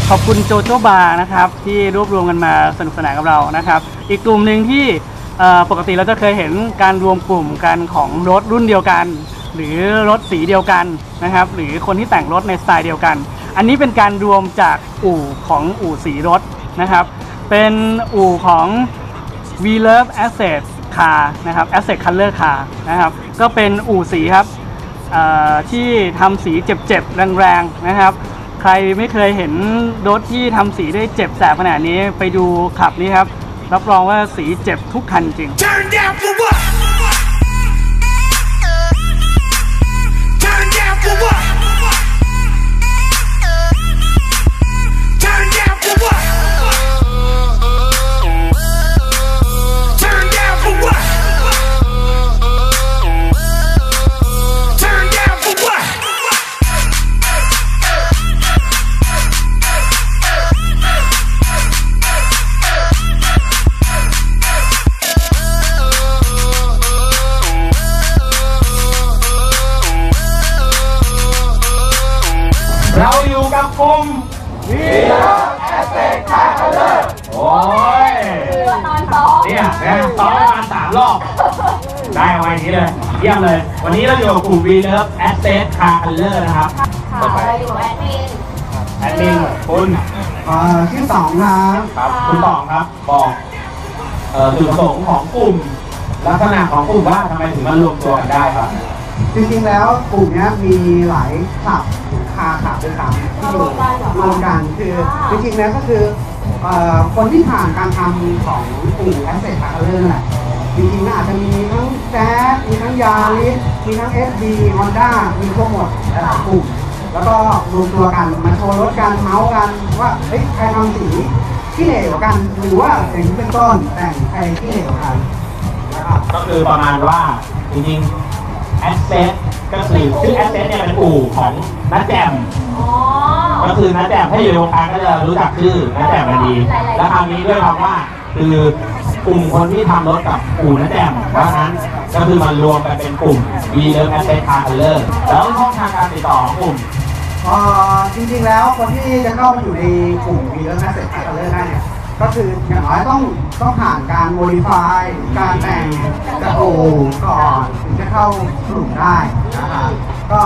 ขอบคุณโจโจ้บาร์นะครับที่รวบรวมกันมาสนุกสนานกับเรานะครับอีกกลุ่มหนึ่งที่ปกติเราจะเคยเห็นการรวมกลุ่มกันของรถรุ่นเดียวกันหรือรถสีเดียวกันนะครับหรือคนที่แต่งรถในสไตล์เดียวกันอันนี้เป็นการรวมจากอู่ของอู่สีรถนะครับเป็นอู่ของ We Love Asset Car นะครับ Asset Color Car นะครับก็เป็นอู่สีครับที่ทำสีเจ็บๆแรงๆนะครับใครไม่เคยเห็นรถที่ทำสีได้เจ็บแสบขนาดนี้ไปดูขับนี้ครับรับรองว่าสีเจ็บทุกคันจริงเราอยู่กับกลุ่ม We Love Asset Color โอ้ยตอนซ้อมเนี่ยซ้อมมา3 รอบได้ไว้อย่างนี้เลยเยี่ยมเลยวันนี้เราอยู่กับกลุ่ม We Love Asset Color นะครับต่อไปอยู่แอดมินคุณชื่อสองครับคุณตองครับบอกจุดประสงค์ของกลุ่มลักษณะของกลุ่มว่าทำไมถึงมารวมตัวกันได้ครับจริงๆแล้วกลุ่มนี้มีหลายขับขับด้วยกันที่รวมกันคือจริงๆแล้วก็คือคนที่ผ่านการทำของกลุ่ม Asset Color แหละจริงๆอาจจะมีทั้งแจ๊สมีทั้งยาริสมีทั้ง SD Honda มีครบหมดหลายกลุ่มแล้วก็รวมตัวกันมาโชว์รถกันเมาส์กันว่าเฮ้ยใครทำสีที่เหลวกันหรือว่าแต่งเป็นต้นแต่งใครที่เหลวกันนะครับก็คือประมาณว่าจริงๆ Asset ก็คือชื่อ Asset เนี่ยเป็นอู่ของน้าแจ่มก็คือน้าแจ่มถ้าอยู่ในวงการก็จะรู้จักชื่อน้าแจ่มกันดีแล้วคราวนี้ด้วยคำว่าคือกลุ่มคนที่ทำรถกับอู่น้าแจ่มเพราะฉะนั้นก็คือมันรวมกันเป็นกลุ่ม We Love Asset Color แล้วช่องทางการติดต่อของกลุ่มจริงๆแล้วคนที่จะเข้ามาอยู่ในกลุ่ม We Love Asset Color ได้เนี่ยก็คืออย่างน้อยต้องผ่านการ modify การแต่งกระโปรงก่อนถึงจะเข้ากลุ่มได้นะครับก็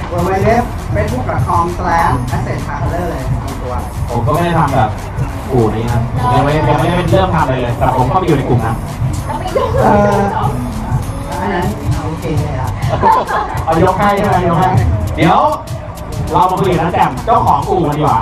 www.facebook.com/asset color เลยตัวผมก็ไม่ได้ทำแบบกลุ่มนี้ครับยังไม่ได้เริ่มทำเลยแต่ผมก็ไปอยู่ในกลุ่มนั้นอันนั้นโอเคเลยอ่ะเอายกให้ใช่ไหมยกให้เดี๋ยวเรามาคุยกับน้าแจ่มเจ้าของกลุ่มกันดีกว่า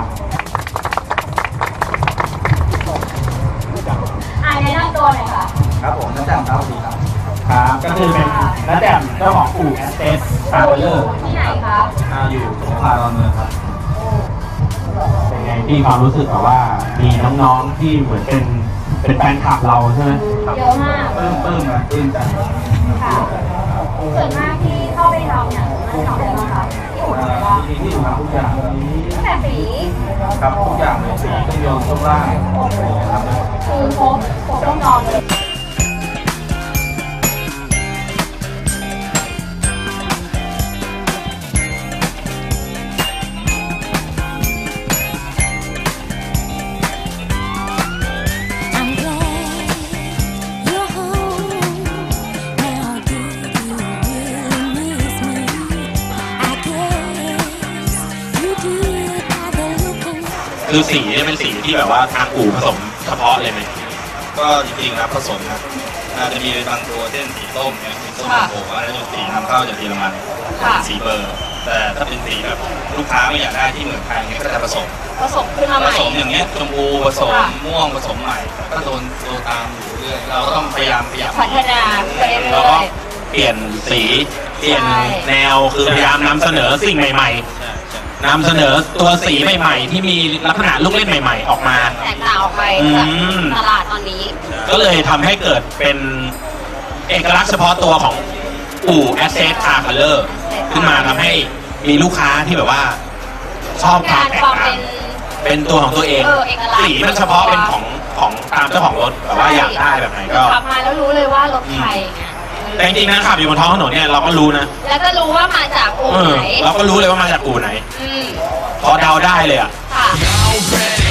แนะนำตัวหน่อยค่ะครับผมน้าแจ่มครับสวัสดีครับครับก็คือเป็นน้าแจ่มเจ้าของอู่ Asset Color ที่ไหนครับอยู่สงขลาดอนเมืองครับเป็นไงที่ความรู้สึกแบบว่ามีน้องๆที่เหมือนเป็นแฟนคลับเราใช่ไหมเยอะมากปลื้มใจค่ะส่วนมากที่เข้าไปทำเนี่ยมันทำอะไรบ้างคะที่อู่อะไรบ้างที่ทำทุกอย่างตั้งแต่สีครับทุกอย่างเลยสีเครื่องยนต์ช่วงล่างคือครบวงจรเลยคือสีเนี่ยเป็นสีที่แบบว่าทางอู่ผสมเฉพาะเลยไหมก็จริงๆครับผสมครับอาจจะมีบางตัวเช่นสีส้มเนี่ยสีส้มโอ้โหอะไรเป็นสีนำเข้าจากเยอรมันสีเบอร์แต่ถ้าเป็นสีแบบลูกค้าไม่อยากได้ที่เหมือนใครเนี่ยก็จะผสมขึ้นมาใหม่ผสมอย่างเงี้ยชมพูผสมม่วงผสมใหม่ก็โดนตามอยู่เรื่อยเราก็ต้องพยายามพัฒนาไปเรื่อยๆเปลี่ยนสีเปลี่ยนแนวคือพยายามนำเสนอสิ่งใหม่ๆนำเสนอตัวสีใหม่ๆที่มีลักษณะลูกเล่นใหม่ๆออกมาแตกต่างออกไปจากตลาดตอนนี้ก็เลยทำให้เกิดเป็นเอกลักษณ์เฉพาะตัวของอู่ Asset Color ขึ้นมาทำให้มีลูกค้าที่แบบว่าชอบความแตกต่างเป็นตัวของตัวเองสีมันเฉพาะเป็นของตามเจ้าของรถแบบว่าอยากได้แบบไหนก็ขับมาแล้วรู้เลยว่ารถไทยแต่จริงๆนะขับอยู่บนท้องถนนเนี่ยเราก็รู้นะแล้วก็รู้ว่ามาจากอู่ไหนเราก็รู้เลยว่ามาจากอู่ไหนพอเดาได้เลยอ่ะ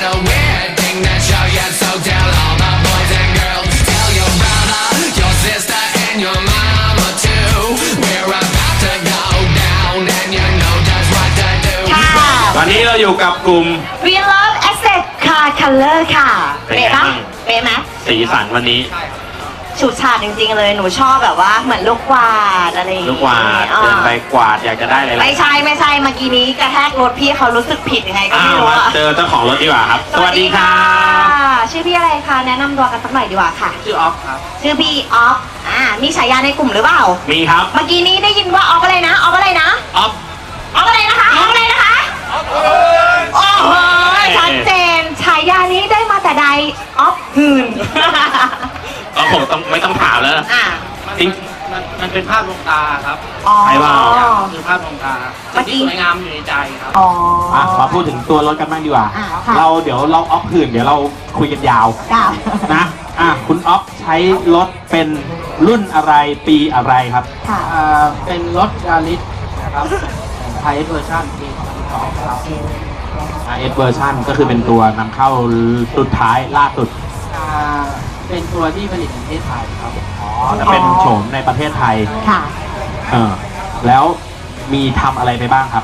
a weird thing to show you, so tell all the boys and girls. Tell your brother, your sister, and your mama too. We're about to go down, and you know just what to do. ตอนนี้เราอยู่กับกลุ่ม We love Asset Car Color ค่ะเป็นไงปะบ้างเป๊ะไหมสีสันวันนี้ฉูดฉาดจริงๆเลยหนูชอบแบบว่าเหมือนลูกกวาดอะไรอย่างลูงี้กกวาดเดินไปกวาดอยากจะได้อะไรไม่ใช่เมื่อกี้นี้กระแทกรถพี่เขารู้สึกผิดยังไงก็อ้าไม่วรู้มาอะเจอเจ้าของรถดีกว่าครับ สวัสดีครับชื่อพี่อะไรคะแนะนำตัวกันสักหน่อยดีกว่าค่ะชื่อออฟครับชื่อพี่ออฟมีฉายาในกลุ่มหรือเปล่ามีครับเมื่อกี้นี้ได้ยินว่าออฟอะไรนะออฟอะไรนะออฟออฟอะไรนะคะออฟอะไรนะคะโอ้โหชัดเจนฉายานี้ได้มาแต่ใดออฟหื่นผมต้องไม่ต้องถามแล้วนะอ่ะจริงมันเป็นภาพดวงตาครับอ๋อใช่เปล่าคือภาพดวงตาเมื่อกี้สวยงามอยู่ในใจครับอ๋อมาพูดถึงตัวรถกันบ้างดีกว่าค่ะเดี๋ยวเราออฟผื่นเดี๋ยวเราคุยกันยาวค่ะนะคุณออฟใช้รถเป็นรุ่นอะไรปีอะไรครับค่ะเป็นรถยาริสนะครับไทยเวอร์ชันปี2002ครับ RS version ก็คือเป็นตัวนำเข้าสุดท้ายล่าสุดเป็นตัวที่ผลิตในประเทศไทยครับจะเป็นโฉมในประเทศไทยค่ะแล้วมีทำอะไรไปบ้างครับ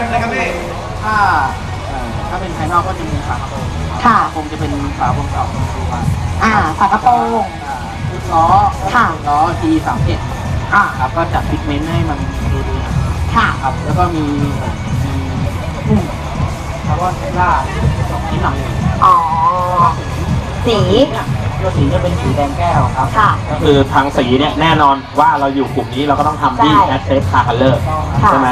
ถ้าเป็นภายนอกก็จะมีฝากระโปรงค่ะคงจะเป็นฝากระโปรงเก่าของตัวฝากระโปรงชุดล้อค่ะล้อ T37 ครับก็จัดฟิกเมนต์ให้มันดูดีค่ะครับ แล้วก็มีพุ่มคาร์บอนไฟล่านิดหน่อยอ๋อ สีตัวสีจะเป็นสีแดงแก้วครับค่ะก็คือทางสีเนี่ยแน่นอนว่าเราอยู่กลุ่มนี้เราก็ต้องทำที่ใช่ Asset Car Color ค่ะใช่ไหม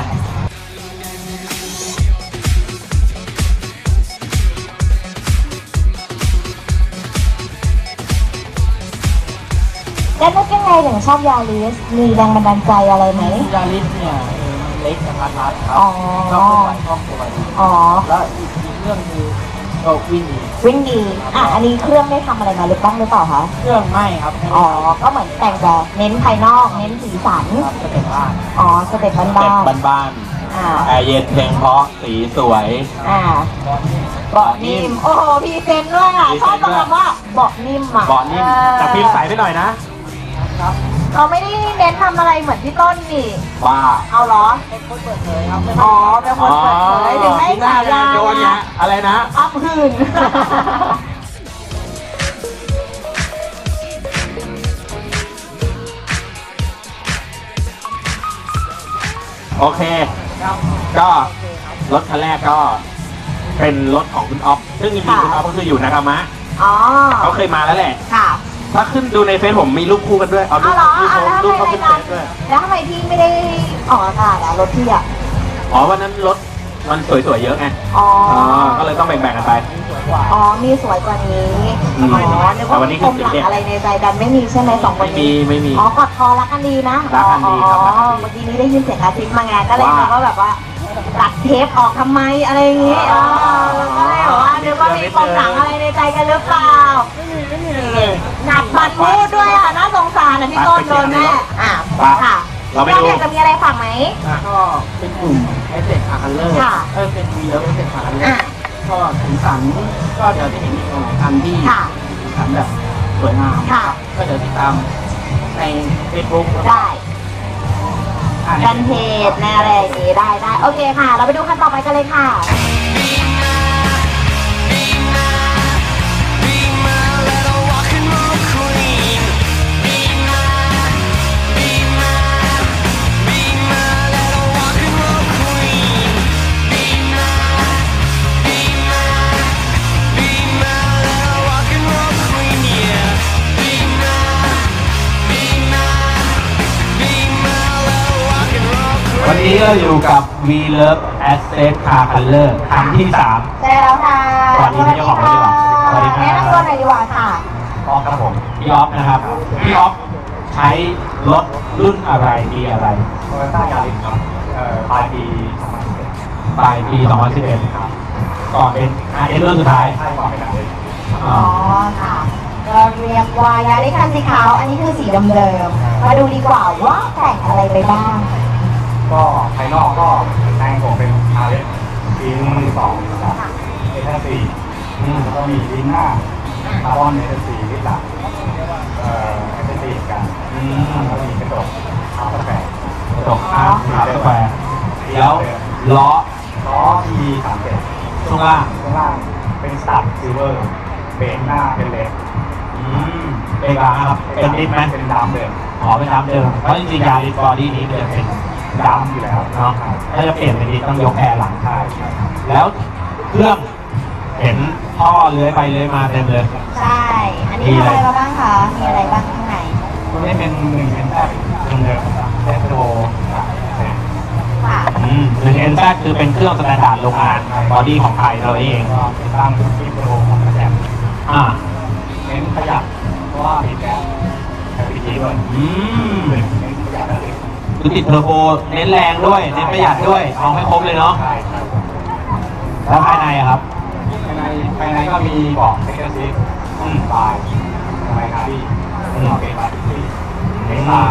แล้วนึกยังไงถึงชอบยาริสมีแรงบันดาลใจอะไรไหมยาริสเนี่ยมันเล็กกระทัดรัดครัอ๋อชอบเป็นครอบครัวดีอ๋อแล้วอีกเรื่องคือโชควิ่งดีวิ่งดี อันนี้เครื่องได้ทำอะไรมาหรือบ้างหรือเปล่าคะเครื่องไม่ครับอ๋อ ก็เหมือนแต่งแบบเน้นภายนอก เน้นสีสันครับจะเป็นบ้านอ๋อ สเต็ปบ้านเต็บ้านบ้านอ่าๆแอร์เย็นเพลงเพราะสีสวยเบาะนิ่ม โอ้โหพรีเซนต์ด้วยอ่ะ ชอบคำว่าเบาะนิ่มอ่ะเบาะนิ่มแต่พิมพ์ใสไปหน่อยนะเราไม่ได้เน้นทำอะไรเหมือนพี่ต้นนี่ว่าเอาเหรอ เป็นคนเปิดเผยครับอ๋อ เป็นคนเปิดเผยถึงได้ฉายาโดนเนี่ยอะไรนะอัพหื่นโอเค ก็รถคันแรกก็เป็นรถของคุณออฟซึ่งจริงๆคุณออฟก็คืออยู่นากามะอ๋อเขาเคยมาแล้วแหละค่ะถ้าขึ้นดูในเฟซผมมีรูปคู่กันด้วย เอารูเอาปเหรอรูปเอาแล้วทำไมเขาขึ้นเฟรายซด้วยแล้วทำไมพี่ไม่ได้ออกอากาศอ่ะรถพี่อ่ะอ๋อวันนั้นรถมันสวยๆเยอะไงอ๋อก็เลยต้องแบ่งๆกันไปอ๋อ มีสวยกว่านี้อืมอ๋อนึกแต่ว่าวันนี้มีคืปอมสีหลังแดงอะไรในใจกันไม่มีใช่ไหมสองคนนี้ไม่มีอ๋อกอดคอรักกันดีนะรักกันดีครับอ๋อเมื่อกี้นี้ได้ยินเสียงกระซิบมาไงก็เลยว่านึกว่าแบบว่าตัดเทปออกทำไมอะไรอย่างงี้อ๋อแล้วก็เลยบอกว่านึกว่ามีปมหลังอะไรในใจกันหรือเปล่าหนักบัตรพูดด้วยอ่ะน่าสงสารนะพี่ต้นโดนแม่ค่ะเราไปเราดูอยากจะมีอะไรฝากไหมก็เป็นกลุ่มเอสเซ็ตคาร์คัลเลอร์ค่ะเป็นวีแล้วเอสเซ็ตคาร์คัลเลออ่ะร์ก็สีสันก็เดี๋ยวจะเห็นอีกหลายคันที่ค่ะสีสันแบบสวยงามค่ะก็เดี๋ยวติดตามในเฟซบุ๊กได้ แฟนเพจในอะไรอย่างงี้ได้ โอเคค่ะ เราไปดูคันต่อไปกันเลยค่ะ Be my little rock and roll queen. Be my little rock and roll queen. Be my little rock and roll queen, yeah. Be my little rock and roll queen. วันนี้เราอยู่กับ We Love Asset Car Color ครั้งที่ 3 ใช่แล้วค่ะสวัสดีพี่เจ้าของรถดีกว่าสวัสดีครับแนะนำตัวหน่อยดีกว่าค่ะออฟครับผมพี่ออฟนะครับพี่ออฟใช้รถรุ่นอะไรปีอะไรโตโยต้ายาริสครับปลายปีปลายปี 2011 ครับก่อนเป็น RS รุ่นสุดท้ายใช่ก่อนเป็นอะไรอ๋อค่ะก็เรียกว่ายาริคันสีขาว อันนี้คือสีเดิมๆมาดูดีกว่าว่าแต่งอะไรไปบ้างก็ภายนอกก็แต่งผมเป็นอาร์เอสปี2เอส4 แล้วก็มีลิ้นหน้าคาร์บอนเนตสีลิตรหลังแอนตี้กันแล้วก็มีกระจกอาร์ตแฝงกระจกอาร์ตแฝงแล้วล้อที37 ช่วงล่างข้างล่างเป็นสตัดซิลเวอร์เบรกหน้าเป็นเหล็กเป็นกลางครับเป็นดิฟไหมเป็นดำเดิมอ๋อเป็นดำเดิมเพราะจริงๆยาริสบอดี้นี้มันจะเป็นดำอยู่แล้วเนาะถ้าจะเปลี่ยนเป็นดิฟต้องยกแอร์หลังใช่แล้วเครื่องเห็นท่อเลื้อยไปเลื้อยมาเต็มเลยใช่ อันนี้ทำอะไรมาบ้างคะ มีอะไรบ้างข้างในตัวนี้เป็น1เป็นแท้เดิมแท้โตค่ะ 1NZ คือเป็นเครื่องสแตนดาร์ดโรงงานบอดี้ของไทยเราเองก็ติดตั้งที่โปรของกระแส เน้นประหยัดเพราะว่ามีแก๊ส LPG ด้วยเน้นประหยัดเลยคือติดเทอร์โบเน้นแรงด้วยเน้นประหยัดด้วยเอาให้ครบเลยเนาะใช่ครับแล้วภายในอะครับภายในก็มีเบาะเซ็กซ์ซีบายทำไมครับพี่โอเคครับพี่เน้นมา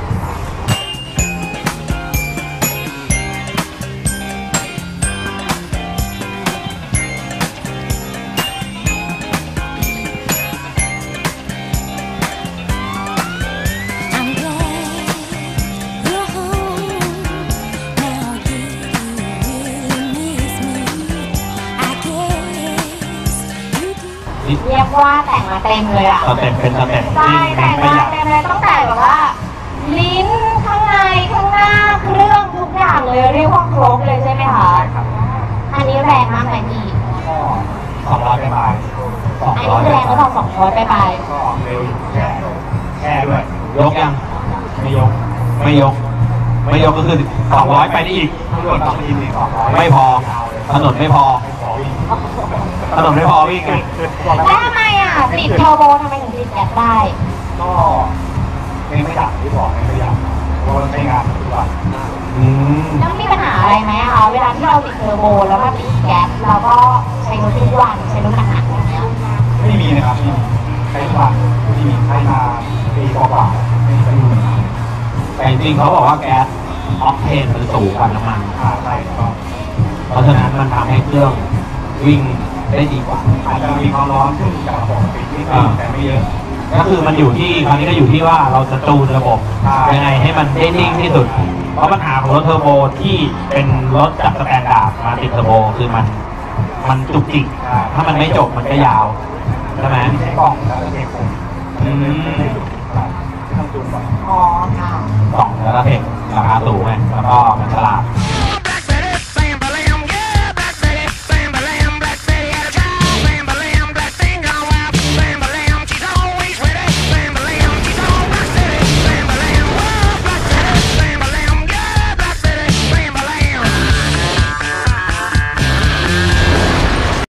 I'm glad you're home. Now do you really miss me? I guess you do. เรียกว่าแต่งมาเต็มเลยอ่ะสเต็ปเป็นสเต็ปใช่ที่แต่เน้งนประหมายัดเต็มเลยตั้งแต่แบบว่า ลิ้นข้างในข้างหน้าเครื่องทุกอย่างเลยเรียกว่าครบเลยใช่ไหมคะใช่ครับอันนี้แรงมากไหมพี่ก็200ไปบายอันนี้แรงก็ต้อง200ไปก็เร็วอยู่แค่ด้วยยกยังไม่ยกไม่ยก ไม่ยกก็คือ200ไปได้อีกทั้งหมดต้องมี200 ไม่พอถนนไม่พอขอวิ่งถนนไม่พอวิ่งไงแล้วทำไมอ่ะติดเทอร์โบทำไมถึงติดแก๊สได้ก็เน้นประหยัดที่บอกเน้นประหยัดเพราะว่าใช้งานทุกวันแล้วมีปัญหาอะไรไหมคะเวลาที่เราติดเทอร์โบแล้วมาติดแก๊สเราก็ใช้รถทุกวันใช้รถหนักๆอย่างเงี้ยไม่มีนะครับไม่มีใช้ทุกวันไม่มีใช้มาปีกว่าๆไม่มีปัญหาแต่จริงๆเขาบอกว่าแก๊สออกเทนมันสูงกว่าน้ำมันใช่ก็เพราะฉะนั้นมันทำให้เครื่องวิ่งได้ดีกว่าอาจจะมีความร้อนขึ้นจากปกตินิดนึงแต่ไม่เยอะก็คือมันอยู่ที่คราวนี้ก็อยู่ที่ว่าเราจะจูนระบบใช่ยังไงให้มันได้นิ่งที่สุด เพราะปัญหาของรถเทอร์โบที่เป็นรถจากสแตนดาร์ดมาติดเทอร์โบคือมันจุกจิก ถ้ามันไม่จบมันก็ยาวใช่ไหมใช้กล่องแล้วก็เทปผมต้องจูนก่อนอ๋อค่ะสองแล้วก็เทคราคาสูงไงแล้วก็มันฉลาด